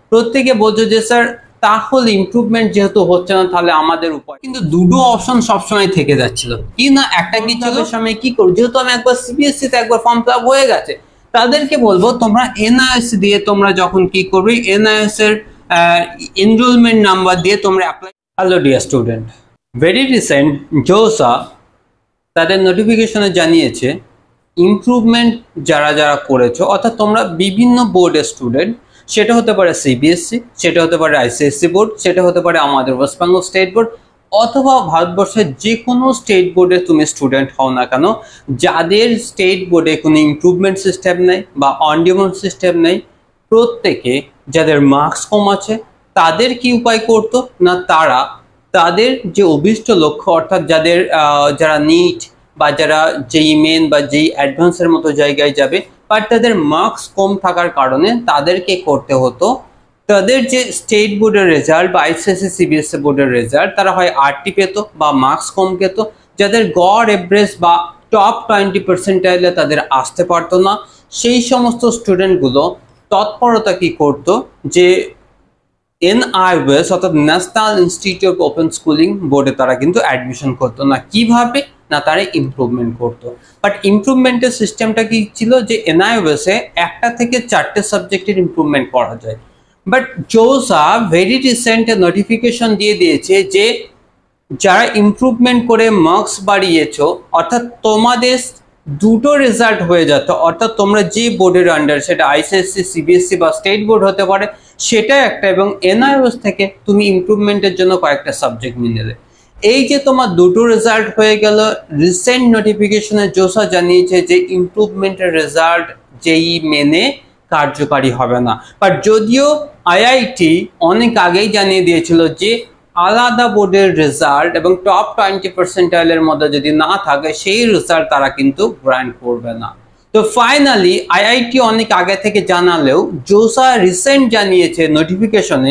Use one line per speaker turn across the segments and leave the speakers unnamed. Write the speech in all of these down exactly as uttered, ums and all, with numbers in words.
প্রত্যেকে বলছো যে স্যার তাহলে ইমপ্রুভমেন্ট যেহেতু হচ্ছে না তাহলে আমাদের উপায়, কিন্তু দুটো অপশন সবসময় থেকে যাচ্ছিল কি না, একটা কি ছিল সময় কি করব, যেহেতু আমি একবার সিবিএসসি তে একবার ফর্ম ফিল আপ হয়ে গেছে, তাদেরকে বলবো তোমরা এনআইএস দিয়ে তোমরা যখন কি করবে এনআইএস এর এনরোলমেন্ট নাম্বার দিয়ে তোমরা apply. Hello dear student, very recent JoSAA তাদের নোটিফিকেশনে জানিয়েছে ইমপ্রুভমেন্ট যারা যারা করেছো, অর্থাৎ তোমরা বিভিন্ন বোর্ডের স্টুডেন্ট, সেটা হতে পারে সিবিএসসি, সেটা হতে পারে আইসিএসসি বোর্ড, সেটা হতে পারে আমাদের ওয়েস্ট বেঙ্গল স্টেট বোর্ড, অথবা ভারতবর্ষের যে কোনো স্টেট বোর্ডে তুমি স্টুডেন্ট হও না কেন, যাদের স্টেট বোর্ডে কোনো ইমপ্রুভমেন্ট সিস্টেম নেই বা অন ডিমান্ড সিস্টেম নেই, প্রত্যেকে যাদের মার্কস কম আছে তাদের কি উপায় করতো না, তারা তাদের যে অভিষ্ট লক্ষ্য, অর্থাৎ যাদের যারা নিট বা যারা যেই মেন বা যেই অ্যাডভান্সের মতো জায়গায় যাবে, বাট তাদের মার্কস কম থাকার কারণে তাদেরকে করতে হতো তাদের যে স্টেট বোর্ডের রেজাল্ট বা আইসিএসসি সিবিএসসি বোর্ডের রেজাল্ট, তারা হয় আরটি পেত বা মার্কস কম পেত, যাদের গড় এভারেজ বা টপ টোয়েন্টি পার্সেন্টাইলে তাদের আসতে পারতো না, সেই সমস্ত স্টুডেন্টগুলো তৎপরতা কি করতো যে এনআইওএস অর্থাৎ national institute of open schooling বোর্ডে তারা কিন্তু অ্যাডমিশন করতো না। কিভাবে না, তারা ইমপ্রুভমেন্ট করতো। বাট ইমপ্রুভমেন্টের সিস্টেমটা কি ছিল যে এনআইওএস এ একটা থেকে চারটে সাবজেক্টের ইমপ্রুভমেন্ট করা যায়, but JoSAA very recent notification দিয়ে দিয়েছে যে যারা ইমপ্রুভমেন্ট করে মার্কস বাড়িয়েছো, অর্থাৎ তোমাদের দুটো রেজাল্ট হয়ে যেত, অর্থাৎ তোমরা যে বোর্ডের আন্ডার, সেটা আইসিএসসি সিবিএসসি বা স্টেট বোর্ড হতে পারে, সেটা একটা, এবং এনআইওএস থেকে তুমি ইমপ্রুভমেন্টের জন্য কয়েকটা সাবজেক্ট নিয়ে নিলে, এই যে তোমার দুটো রেজাল্ট হয়ে গেল, রিসেন্ট নোটিফিকেশনে জোসা জানিয়েছে যে ইমপ্রুভমেন্টের রেজাল্ট যেই মেনে কার্যকারী হবে না। বাট যদিও আইআইটি অনেক আগেই জানিয়ে দিয়েছিল যে আলাদা বোর্ডের রেজাল্ট এবং টপ টোয়েন্টি পার্সেন্টাইলের মধ্যে যদি না থাকে সেই রেজাল্ট তারা কিন্তু গ্রান্ট করবে না। তো ফাইনালি আইআইটি অনেক আগে থেকে জানালেও জোসা রিসেন্ট জানিয়েছে নোটিফিকেশনে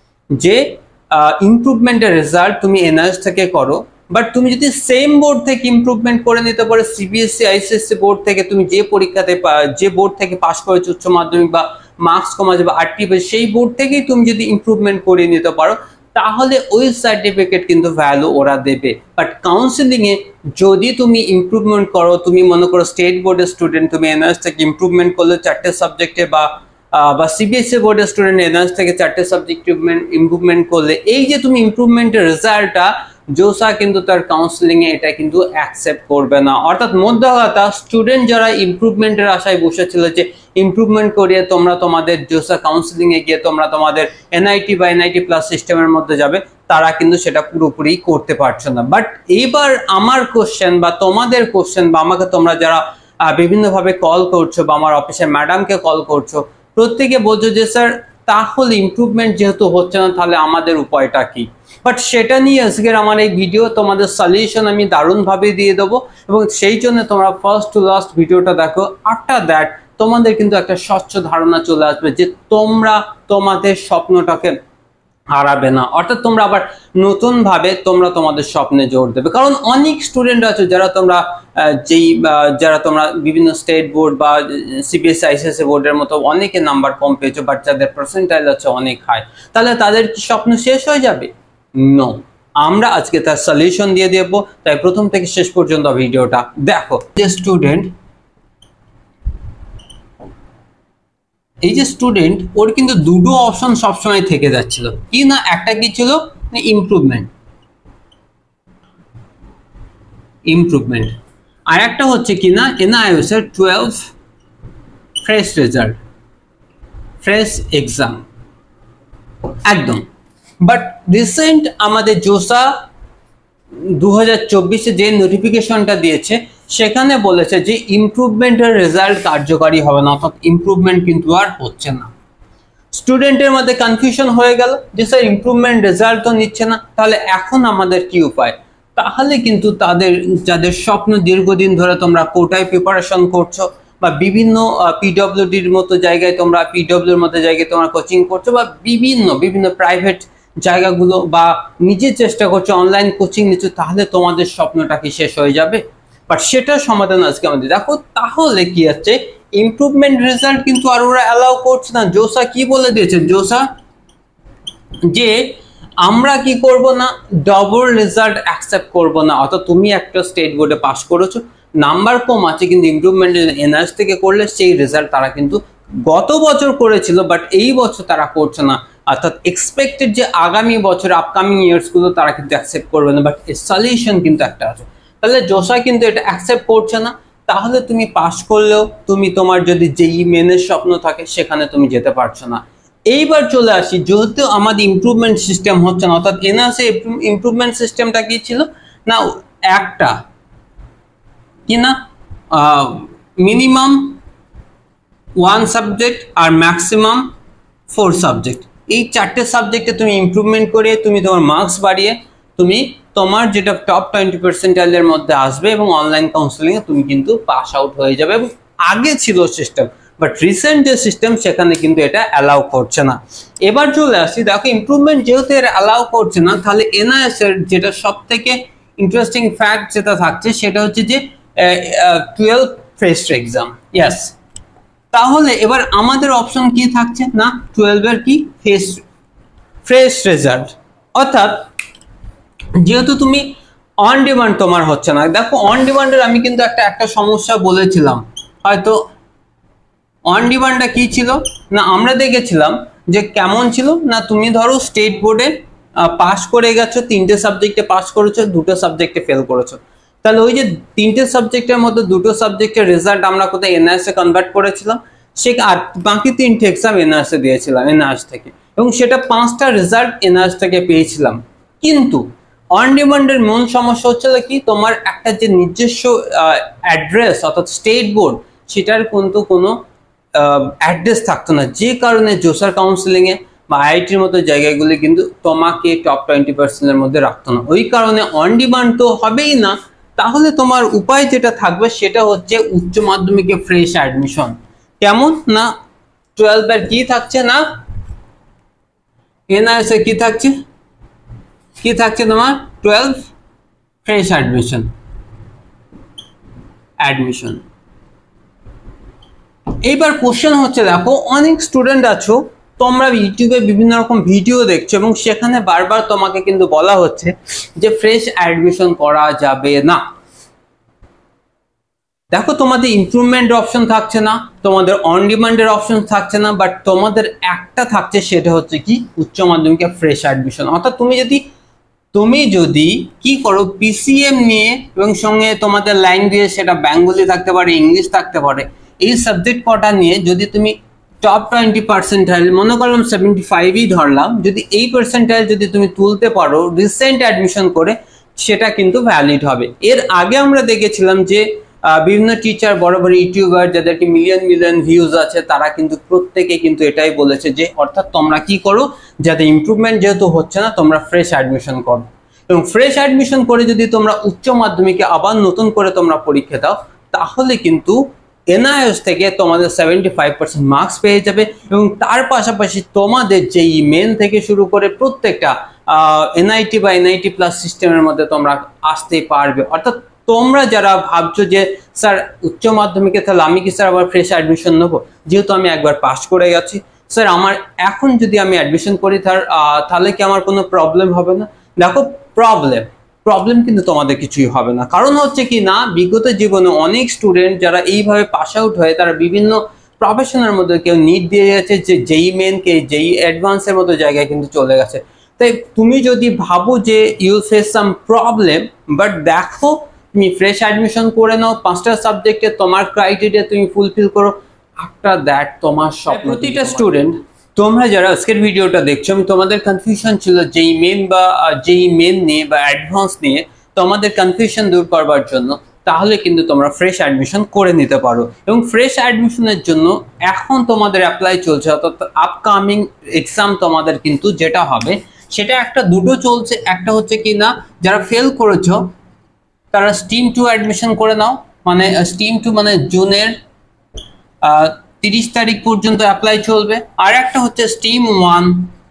যে ইমপ্রুভমেন্টের রেজাল্ট তুমি এনআইএস থেকে করো, বাট তুমি যদি সেম বোর্ড থেকে ইমপ্রুভমেন্ট করে নিতে পারো, সিবিএসসি আইসিএসসি বোর্ড থেকে তুমি যে পরীক্ষাতে যে বোর্ড থেকে পাস করেছো উচ্চ মাধ্যমিক বা মার্কস কম আছে বা আরটি, সেই বোর্ড থেকেই তুমি যদি ইমপ্রুভমেন্ট করে নিতে পারো, তাহলে ওই সার্টিফিকেট কিন্তু ভ্যালু ওরা দেবে। বাট কাউন্সিলিং এ যদি তুমি ইমপ্রুভমেন্ট করো, তুমি মনে করো স্টেট বোর্ডের স্টুডেন্ট, তুমি এনআইএস থেকে ইমপ্রুভমেন্ট করলে চারটে সাবজেক্টে, বা বা সিবিএসসি বোর্ডের স্টুডেন্ট এনআইএস থেকে চারটে সাবজেক্ট ইমপ্রুভমেন্ট করলে, এই যে তুমি ইমপ্রুভমেন্টের রেজাল্টটা, জোসা কিন্তু তার কাউন্সিলিং এ এটা কিন্তু অ্যাকসেপ্ট করবে না। অর্থাৎ মধ্যে কথা, স্টুডেন্ট যারা ইমপ্রুভমেন্টের আশায় বসেছিল যে ইমপ্রুভমেন্ট করিয়ে তোমরা তোমাদের জোসা কাউন্সিলিং এ গিয়ে তোমরা তোমাদের এনআইটি বা এনআইটি প্লাস সিস্টেমের মধ্যে যাবে, তারা কিন্তু সেটা পুরোপুরি করতে পারছো না। বাট এইবার আমার কোশ্চেন বা তোমাদের কোশ্চেন, বা আমাকে তোমরা যারা বিভিন্নভাবে কল করছো বা আমার অফিসের ম্যাডামকে কল করছো, প্রত্যেকে বলছো যে স্যার তাহলে ইমপ্রুভমেন্ট যেহেতু হচ্ছে না তাহলে আমাদের উপায়টা কি। বাট সেটা নিয়ে আজকের আমার এই ভিডিও, তোমাদের সলিউশন আমি দারুণভাবে দিয়ে দেবো, এবং সেই জন্য তোমরা ফার্স্ট টু লাস্ট ভিডিওটা দেখো। আফটার দ্যাট তোমাদের কিন্তু একটা স্বচ্ছ ধারণা চলে আসবে যে তোমরা তোমাদের স্বপ্নটাকে হারাবে না, অর্থাৎ তোমরা আবার নতুন ভাবে তোমরা তোমাদের স্বপ্নে জোর দেবে। কারণ অনেক স্টুডেন্ট আছে যারা তোমরা যেই যারা তোমরা বিভিন্ন স্টেট বোর্ড বা সিবিএসসি আইসিএসসি বোর্ডের মতো অনেকে নাম্বার কম পেয়েছো, বাট যাদের পার্সেন্টাইল আছে অনেক হাই, তাহলে তাদের কি স্বপ্ন শেষ হয়ে যাবে? নো, আমরা আজকে তার সলিউশন দিয়ে দেবো। তাই প্রথম থেকে শেষ পর্যন্ত ভিডিওটা দেখো। যে স্টুডেন্ট এই যে স্টুডেন্ট ওর কিন্তু দুটো অপশন সবসময় থেকে যাচ্ছিল কি না, একটা কি ছিল ইমপ্রুভমেন্ট ইমপ্রুভমেন্ট আর একটা হচ্ছে কি না এনআইওএস এর twelve fresh result, fresh exam একদম। বাট রিসেন্ট আমাদের জোসা দু হাজার চব্বিশে যে নোটিফিকেশনটা দিয়েছে, সেখানে বলেছে যে ইমপ্রুভমেন্টের রেজাল্ট কার্যকারী হবে না, অর্থাৎ ইমপ্রুভমেন্ট কিন্তু আর হচ্ছে না। স্টুডেন্টের মধ্যে কনফিউশন হয়ে গেল যে স্যার ইমপ্রুভমেন্ট রেজাল্ট তো নিচ্ছে না, তাহলে এখন আমাদের কি উপায়? তাহলে কিন্তু তাদের যাদের স্বপ্ন দীর্ঘদিন ধরে তোমরা কোটায় প্রিপারেশন করছো, বা বিভিন্ন পিডব্লিউডির মতো জায়গায় তোমরা পিডব্লিউর মতো জায়গায় তোমরা কোচিং করছো, বা বিভিন্ন বিভিন্ন প্রাইভেট জায়গাগুলো, বা নিজে চেষ্টা করছো অনলাইন কোচিং নিচ্ছ, তাহলে তোমাদের স্বপ্নটা কি শেষ হয়ে যাবে? বাট সেটার সমাধান আজকে আমাদের দেখো। তাহলে কি আছে, ইমপ্রুভমেন্ট রেজাল্ট কিন্তু আর ওরা অ্যালাউ করছে না। জোসা কি বলে দিয়েছে, জোসা যে আমরা কি করব না, ডবল রেজাল্ট অ্যাকসেপ্ট করব না। অর্থাৎ তুমি একটা স্টেট বোর্ডে পাস করেছো, নাম্বার কম আছে কিন্তু ইমপ্রুভমেন্ট এনআরএস থেকে করলে সেই রেজাল্ট তারা কিন্তু গত বছর করেছিল, বাট এই বছর তারা করছে না। অর্থাৎ এক্সপেক্টেড যে আগামী বছর আপকামিং ইয়ার্সগুলো তারা কিন্তু অ্যাকসেপ্ট করবে না, বাট সলিউশন কিন্তু একটা আছে। তাহলে জোসা কিন্তু এটা অ্যাকসেপ্ট করছে না। তাহলে তুমি পাস করলেও তুমি তোমার যদি যেই মেনের স্বপ্ন থাকে সেখানে তুমি যেতে পারছো না। এইবার চলে আসি, যেহেতু আমাদের ইমপ্রুভমেন্ট সিস্টেম হচ্ছে না, অর্থাৎ এনআরএস ইমপ্রুভমেন্ট সিস্টেমটা কি ছিল না, একটা কি না মিনিমাম ওয়ান সাবজেক্ট আর ম্যাক্সিমাম ফোর সাবজেক্ট, এই চারটে সাবজেক্টে তুমি ইমপ্রুভমেন্ট করে তুমি তোমার মার্কস বাড়িয়ে তুমি তোমার যেটা টপ টোয়েন্টি পার্সেন্টাইলের মধ্যে আসবে এবং অনলাইন কাউন্সেলিংয়ে তুমি কিন্তু পাস আউট হয়ে যাবে। এবং আগে ছিল সিস্টেম, বাট রিসেন্ট যে সিস্টেম সেখানে কিন্তু এটা অ্যালাউ করছে না। এবার চলে আসি, দেখো ইমপ্রুভমেন্ট যেহেতু এর অ্যালাউ করছে না, তাহলে এনআইএস এর যেটা সব থেকে ইন্টারেস্টিং ফ্যাক্ট যেটা থাকছে সেটা হচ্ছে যে টুয়েলভ ফ্রেশ এক্সাম। ইয়াস, তাহলে এবার আমাদের অপশন কি থাকছে না, টুয়েলভ এর কি ফ্রেশ ফ্রেশ রেজাল্ট। অর্থাৎ যেহেতু তুমি অন ডিমান্ড তোমার হচ্ছে না, দেখো অন ডিমান্ডের আমি কিন্তু একটা একটা সমস্যা বলেছিলাম, হয়তো অন ডিমান্ডটা কি ছিল না, আমরা দেখেছিলাম যে কেমন ছিল না, তুমি ধরো স্টেট বোর্ডে পাস করে গেছো, তিনটে সাবজেক্টে পাস করেছো, দুটো সাবজেক্টে ফেল করেছো, তাহলে ওই যে তিনটে সাবজেক্টের মধ্যে দুটো সাবজেক্টের রেজাল্ট আমরা কোথায় এনআরএস এ কনভার্ট করেছিলাম, সে আর বাকি তিনটে এক্সাম এনআরএস এ দিয়েছিলাম এনআরএস থেকে, এবং সেটা পাঁচটা রেজাল্ট এনআরএস থেকে পেয়েছিলাম। কিন্তু অন ডিমান্ডের মূল সমস্যা হচ্ছিল কি, তোমার একটা যে নিজস্ব অ্যাড্রেস অর্থাৎ স্টেট বোর্ড সেটার কিন্তু কোনো অ্যাড্রেস থাকতো না, যে কারণে জোসার কাউন্সিলিংয়ে বা আইআইটির মতো জায়গাগুলি কিন্তু তোমাকে টপ টোয়েন্টি পার্সেন্টের মধ্যে রাখতো না। ওই কারণে অন ডিমান্ড তো হবেই না, তাহলে তোমার উপায় যেটা থাকবে সেটা হচ্ছে উচ্চ মাধ্যমিকে ফ্রেশ অ্যাডমিশন। কেমন না, টুয়েলভ এর কি থাকছে না, এনআরএস এ কি থাকছে কি থাকছে তোমার টুয়েলভ ফ্রেশ অ্যাডমিশন অ্যাডমিশন এইবার কোশ্চেন হচ্ছে, দেখো অনেক স্টুডেন্ট আছো, তোমরা ইউটিউবে বিভিন্ন রকম ভিডিও দেখছো এবং সেখানে বারবার তোমাকে কিন্তু বলা হচ্ছে যে ফ্রেশ অ্যাডমিশন করা যাবে না। দেখো তোমাদের ইমপ্রুভমেন্ট অপশন থাকছে না, তোমাদের অন ডিমান্ডের অপশন থাকছে না, বাট তোমাদের একটা থাকছে, সেটা হচ্ছে কি উচ্চ মাধ্যমিকে ফ্রেশ অ্যাডমিশন। অর্থাৎ তুমি যদি তুমি যদি কি করো পিসিএম নিয়ে এবং সঙ্গে তোমাদের ল্যাঙ্গুয়েজ সেটা বেঙ্গলি থাকতে পারে, ইংলিশ থাকতে পারে, এই সাবজেক্ট কটা নিয়ে যদি তুমি টপ টোয়েন্টি পার্সেন্টাইল মনে করলাম সেভেন্টি ফাইভই ধরলাম, যদি এই পার্সেন্টাইল যদি তুমি তুলতে পারো রিসেন্ট অ্যাডমিশন করে, সেটা কিন্তু ভ্যালিড হবে। এর আগে আমরা দেখেছিলাম যে বিভিন্ন টিচার বড় বড় ইউটিউবার যাদেরকে মিলিয়ন মিলিয়ন ভিউজ আছে, তারা কিন্তু প্রত্যেকে কিন্তু এটাই বলেছে যে অর্থাৎ তোমরা কি করো, যাতে ইমপ্রুভমেন্ট যেহেতু হচ্ছে না তোমরা ফ্রেশ অ্যাডমিশন করো, এবং ফ্রেশ অ্যাডমিশন করে যদি তোমরা উচ্চ মাধ্যমিকে আবার নতুন করে তোমরা পরীক্ষা দাও, তাহলে কিন্তু এনআইএস থেকে তোমাদের সেভেন্টি ফাইভ পার্সেন্ট মার্কস পেয়ে যাবে, এবং তার পাশাপাশি তোমাদের যেই মেন থেকে শুরু করে প্রত্যেকটা এনআইটি বা এনআইটি প্লাস সিস্টেমের মধ্যে তোমরা আসতে পারবে। অর্থাৎ তোমরা যারা ভাবছো যে স্যার উচ্চ মাধ্যমিকে তাহলে আমি কি স্যার আবার ফ্রেশ অ্যাডমিশন নেবো, যেহেতু আমি একবার পাস করে গেছি, স্যার আমার এখন যদি আমি অ্যাডমিশন করি তাহলে কি আমার কোনো প্রবলেম হবে না? দেখো প্রবলেম প্রবলেম কিন্তু তোমাদের কিছুই হবে না। কারণ হচ্ছে কি না, বিগত জীবনে অনেক স্টুডেন্ট যারা এইভাবে পাস আউট হয়ে তারা বিভিন্ন প্রফেশনের মধ্যে কেউ নিট দিয়ে গেছে, যে যেই মেন কে যেই অ্যাডভান্সের মতো জায়গায় কিন্তু চলে গেছে। তাই তুমি যদি ভাবো যে you face some problem, but দেখো তুমি ফ্রেশ অ্যাডমিশন করে নাও, পাঁচটা সাবজেক্টে তোমার ক্রাইটেরিয়া তুমি ফুলফিল করো, আফটার দ্যাট তোমার স্বপ্ন। প্রতিটা স্টুডেন্ট তোমরা যারা আজকের ভিডিওটা দেখছো, আমি তোমাদের কনফিউশন ছিল যেই মেন বা যেই মেন নিয়ে বা অ্যাডভান্স নিয়ে, তোমাদের কনফিউশন দূর করবার জন্য তাহলে কিন্তু তোমরা ফ্রেশ অ্যাডমিশন করে নিতে পারো। এবং ফ্রেশ অ্যাডমিশনের জন্য এখন তোমাদের অ্যাপ্লাই চলছে, অর্থাৎ আপকামিং এক্সাম তোমাদের কিন্তু যেটা হবে সেটা একটা দুটো চলছে, একটা হচ্ছে কি না যারা ফেল করেছো তারা স্ট্রিম টু অ্যাডমিশন করে নাও, মানে স্ট্রিম টু মানে জুনের তিরিশ তারিখ পর্যন্ত অ্যাপ্লাই চলবে। আর একটা হচ্ছে স্ট্রিম ওয়ান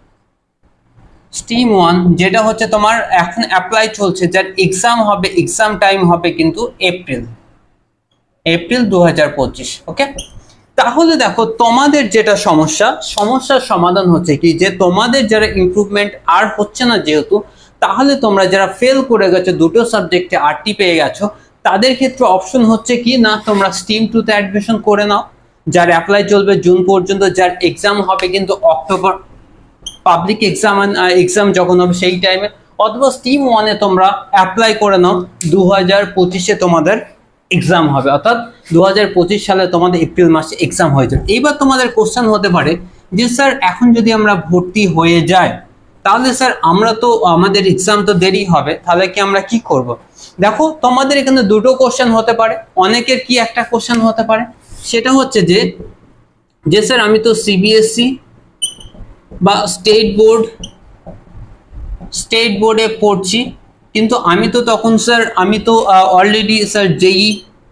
স্ট্রিম ওয়ান যেটা হচ্ছে তোমার এখন অ্যাপ্লাই চলছে, যার এক্সাম হবে, এক্সাম টাইম হবে কিন্তু এপ্রিল এপ্রিল দু হাজার পঁচিশ। ওকে, তাহলে দেখো তোমাদের যেটা সমস্যা, সমস্যার সমাধান হচ্ছে কি যে তোমাদের যারা ইমপ্রুভমেন্ট আর হচ্ছে না যেহেতু, তাহলে তোমরা যারা ফেল করে গেছো দুটো সাবজেক্টে আটটি পেয়ে গেছো, তাদের ক্ষেত্রে অপশন হচ্ছে কি না তোমরা স্ট্রিম টু তে অ্যাডমিশন করে নাও, যার অ্যাপ্লাই চলবে জুন পর্যন্ত, যার এক্সাম হবে কিন্তু অক্টোবর, পাবলিক এক্সাম এক্সাম যখন হবে সেই টাইমে, অথবা স্ট্রিম ওয়ানে তোমরা অ্যাপ্লাই করে নাও, দু হাজার পঁচিশে তোমাদের এক্সাম হবে, অর্থাৎ দু হাজার পঁচিশ সালে তোমাদের এপ্রিল মাসে এক্সাম হয়ে যাবে। এইবার তোমাদের কোশ্চেন হতে পারে যে স্যার এখন যদি আমরা ভর্তি হয়ে যাই তাহলে স্যার আমরা তো আমাদের এক্সাম তো দেরি হবে, তাহলে কি আমরা কি করব? দেখো তোমাদের এখানে দুটো কোশ্চেন হতে পারে, অনেকের কি একটা কোশ্চেন হতে পারে, সেটা হচ্ছে যে যে স্যার আমি তো সিবিএসসি বা স্টেট বোর্ড স্টেট বোর্ডে পড়ছি, কিন্তু আমি তো তখন স্যার আমি তো অলরেডি স্যার জেই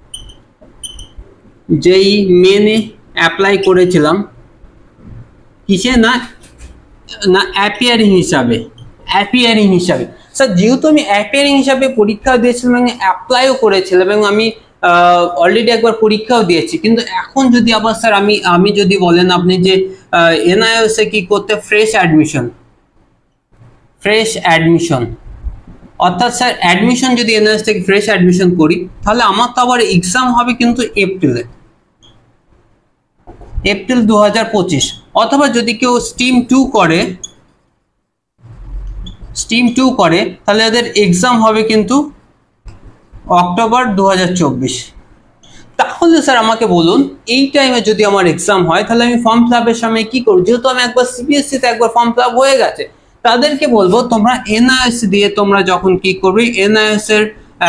জেই মেনে অ্যাপ্লাই করেছিলাম, কিসে না না অ্যাপিয়ারিং হিসাবে অ্যাপিয়ারিং হিসাবে স্যার যেহেতু আমি অ্যাপিয়ারিং হিসাবে পরীক্ষা দিয়েছিলাম এবং অ্যাপ্লাইও করেছিলাম এবং আমি অলরেডি একবার পরীক্ষাও দিয়েছি, কিন্তু এখন যদি আবার স্যার আমি আমি যদি বলেন আপনি যে এনআইএস এ কি করতে ফ্রেশ অ্যাডমিশন ফ্রেশ অ্যাডমিশন অর্থাৎ স্যার অ্যাডমিশন যদি এনআইএস থেকে ফ্রেশ অ্যাডমিশন করি তাহলে আমার তো আবার এক্সাম হবে কিন্তু এপ্রিলে, এপ্রিল দু হাজার পঁচিশ, অথবা যদি কেউ স্ট্রিম টু করে স্ট্রিম টু করে তাহলে এদের এক্সাম হবে কিন্তু অক্টোবর দু হাজার চব্বিশ। তাহলে স্যার আমাকে বলুন এই টাইমে যদি আমার এক্সাম হয় তাহলে আমি ফর্ম ফিল আপের সময় কি করব? যেহেতু আমি একবার সিবিএসসি তে একবার ফর্ম ফিল আপ হয়ে গেছে, তাদেরকে বলবো তোমরা এনআইএস দিয়ে তোমরা যখন কি করবে এনআইএস এর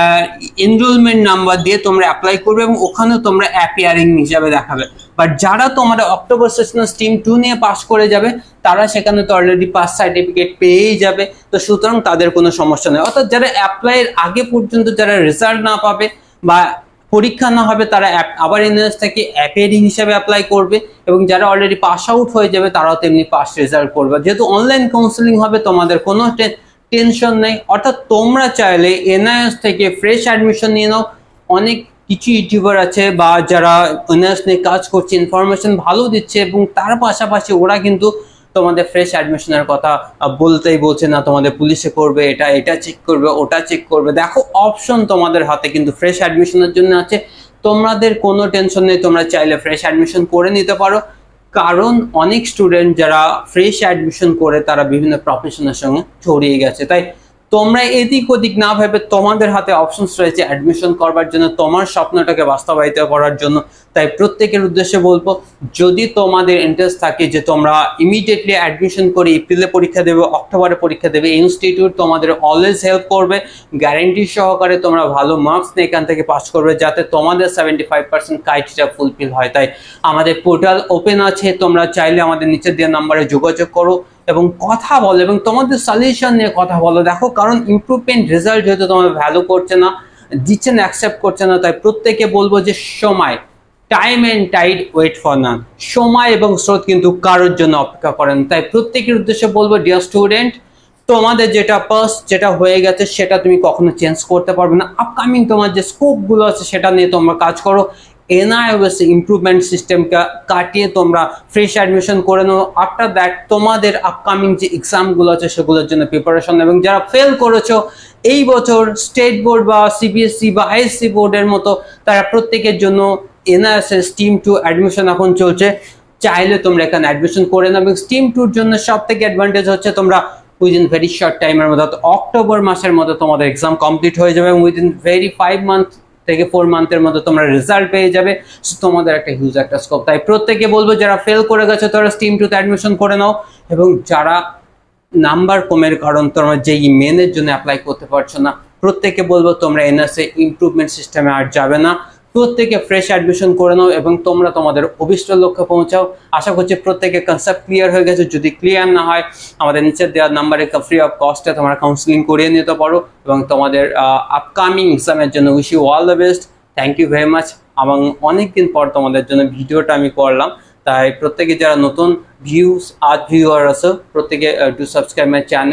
এনরোলমেন্ট নাম্বার দিয়ে তোমরা অ্যাপ্লাই করবে এবং ওখানেও তোমরা অ্যাপিয়ারিং হিসাবে দেখাবে। বাট যারা তোমরা অক্টোবর সেশনে স্ট্রিম টু নিয়ে পাস করে যাবে তারা সেখানে তো অলরেডি পাস সার্টিফিকেট পেয়েই যাবে, তো সুতরাং তাদের কোনো সমস্যা নেই। অর্থাৎ যারা অ্যাপ্লাইয়ের আগে পর্যন্ত যারা রেজাল্ট না পাবে বা পরীক্ষা না হবে তারা আবার এনআইএস থেকে অ্যাপিয়ারিং হিসাবে অ্যাপ্লাই করবে, এবং যারা অলরেডি পাস আউট হয়ে যাবে তারাও তেমনি পাস রেজাল্ট করবে। যেহেতু অনলাইন কাউন্সেলিং হবে তোমাদের কোনো টেনশন নেই। অর্থাৎ তোমরা চাইলে এনআইএস থেকে ফ্রেশ অ্যাডমিশন নিয়ে নাও। অনেক কিছু ইউটিউবার আছে বা যারা এনআইএস নিয়ে কাজ করছে, ইনফরমেশন ভালো দিচ্ছে এবং তার পাশাপাশি ওরা কিন্তু তোমাদের ফ্রেশ অ্যাডমিশনের কথা বলতেই বলছে না তোমাদের পুলিশে করবে, এটা এটা চেক করবে, ওটা চেক করবে। দেখো অপশন তোমাদের হাতে কিন্তু ফ্রেশ অ্যাডমিশনের জন্য আছে, তোমাদের কোনো টেনশন নেই, তোমরা চাইলে ফ্রেশ অ্যাডমিশন করে নিতে পারো। কারণ অনেক স্টুডেন্ট যারা ফ্রেশ অ্যাডমিশন করে তারা বিভিন্ন প্রফেশনের সঙ্গে জড়িয়ে গেছে, তাই তোমরা এদিক ওদিক না ভেবে তোমাদের হাতে অপশনস রয়েছে অ্যাডমিশন করবার জন্য, তোমার স্বপ্নটাকে বাস্তবায়িত করার জন্য। তাই প্রত্যেকের উদ্দেশ্যে বলবো যদি তোমাদের ইন্টারেস্ট থাকে যে তোমরা ইমিডিয়েটলি অ্যাডমিশন করে এপ্রিলে পরীক্ষা দেবে, অক্টোবরে পরীক্ষা দেবে, ইনস্টিটিউট তোমাদের অলওয়েজ হেল্প করবে, গ্যারেন্টি সহকারে তোমরা ভালো মার্কস নিয়ে এখান থেকে পাস করবে যাতে তোমাদের seventy five percent criteria fulfil হয়। তাই আমাদের পোর্টাল ওপেন আছে, তোমরা চাইলে আমাদের নিচের দেওয়া নাম্বারে যোগাযোগ করো এবং কথা বলো এবং তোমাদের সলিউশন নিয়ে কথা বলো। দেখো কারণ ইমপ্রুভমেন্ট রেজাল্ট যেহেতু তোমাদের ভ্যালু করছে না, দিচ্ছে না, অ্যাকসেপ্ট করছে না, তাই প্রত্যেকে বলবো যে সময়, time and tide wait for none, সময় এবং স্রোত কিন্তু কারোর জন্য অপেক্ষা করেন। তাই প্রত্যেকের উদ্দেশ্যে বলবো ডিয়ার স্টুডেন্ট, তোমাদের যেটা পাস্ট যেটা হয়ে গেছে সেটা তুমি কখনো চেঞ্জ করতে পারবে না। আপকামিং তোমার যে স্কোপগুলো আছে সেটা নিয়ে তোমরা কাজ করো, এনআইওএস ইমপ্রুভমেন্ট সিস্টেমকে কাটিয়ে তোমরা ফ্রেশ অ্যাডমিশন করে নাও। আফটার দ্যাট তোমাদের আপকামিং যে এক্সামগুলো আছে সেগুলোর জন্য প্রিপারেশন, এবং যারা ফেল করেছো এই বছর স্টেট বোর্ড বা সিবিএসসি বা আইএসসি বোর্ডের মতো, তারা প্রত্যেকের জন্য এনআইএস এর স্ট্রিম টু অ্যাডমিশন এখন চলছে, চাইলে তোমরা এখানে অ্যাডমিশন করে নাও। এবং স্ট্রিম টুর জন্য সব থেকে অ্যাডভান্টেজ হচ্ছে তোমরা উইদিন ভেরি শর্ট টাইমের মধ্যে, অক্টোবর মাসের মধ্যে তোমাদের এক্সাম কমপ্লিট হয়ে যাবে এবং উইদিন ভেরি ফাইভ মান্থ থেকে ফোর মান্থের মধ্যে তোমরা রেজাল্ট পেয়ে যাবে, তোমাদের একটা হিউজ একটা স্কোপ। তাই প্রত্যেকে বলবো যারা ফেল করে গেছে তারা স্ট্রিম টুতে অ্যাডমিশন করে নাও, এবং যারা নাম্বার কমের কারণ তোমরা যেই মেনের জন্য অ্যাপ্লাই করতে পারছো না, প্রত্যেকে বলবো তোমরা এনআইএস ইমপ্রুভমেন্ট সিস্টেমে আর যাবে না, প্রত্যেকে ফ্রেশ অ্যাডমিশন করে নাও এবং তোমরা তোমাদের অভিষ্ট লক্ষ্যে পৌঁছাও। আশা করছি প্রত্যেকে কনসেপ্ট ক্লিয়ার হয়ে গেছে। যদি ক্লিয়ার না হয় আমাদের নিচের দেওয়ার নাম্বারে ফ্রি অফ কস্টে তোমরা কাউন্সিলিং করিয়ে নিতে পারো, এবং তোমাদের আপকামিং এক্সামের জন্য wish you all the best. Thank you very much. এবং অনেকদিন পর তোমাদের জন্য ভিডিওটা আমি করলাম, তাই প্রত্যেকে যারা নতুন ভিউস আর ভিউয়ার আছে প্রত্যেকে to subscribe my channel.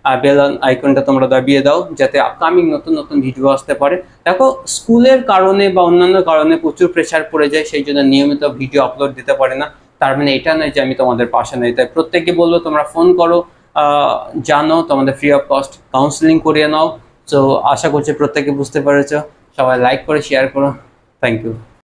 Bell আইকনটা তোমরা দাবিয়ে দাও, যাতে আপকামিং নতুন নতুন ভিডিও আসতে পারে। দেখো, স্কুলের কারণে বা অন্যান্য কারণে প্রচুর প্রেশার পড়ে যায়, সেই জন্য নিয়মিত ভিডিও আপলোড দিতে পারে না। তার মানে এটা নয় যে আমি তোমাদের পাশে নেই। তাই প্রত্যেককে বলবো তোমরা ফোন করো, জানো, তোমাদের ফ্রি অফ কস্ট কাউন্সিলিং করিয়ে নাও। তো আশা করছি প্রত্যেকে বুঝতে পেরেছো। সবাই লাইক করে শেয়ার করো। Thank you.